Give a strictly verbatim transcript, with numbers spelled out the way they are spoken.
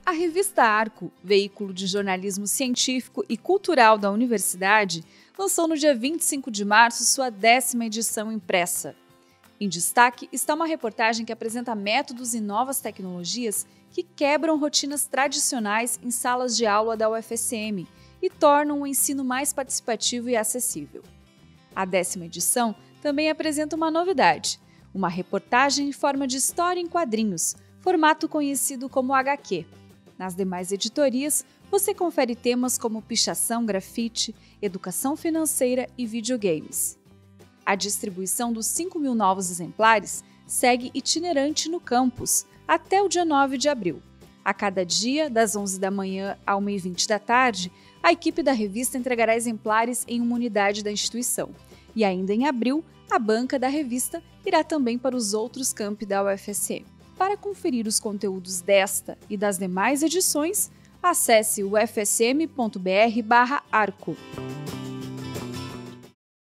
A revista Arco, veículo de jornalismo científico e cultural da universidade, lançou no dia vinte e cinco de março sua décima edição impressa. Em destaque está uma reportagem que apresenta métodos e novas tecnologias que quebram rotinas tradicionais em salas de aula da U F S M e tornam o ensino mais participativo e acessível. A décima edição também apresenta uma novidade, uma reportagem em forma de história em quadrinhos, formato conhecido como H Q. Nas demais editorias, você confere temas como pichação, grafite, educação financeira e videogames. A distribuição dos cinco mil novos exemplares segue itinerante no campus até o dia nove de abril. A cada dia, das onze da manhã à uma e vinte da tarde, a equipe da revista entregará exemplares em uma unidade da instituição. E ainda em abril, a banca da revista irá também para os outros campi da U F S M. Para conferir os conteúdos desta e das demais edições, acesse u f s m ponto b r barra arco.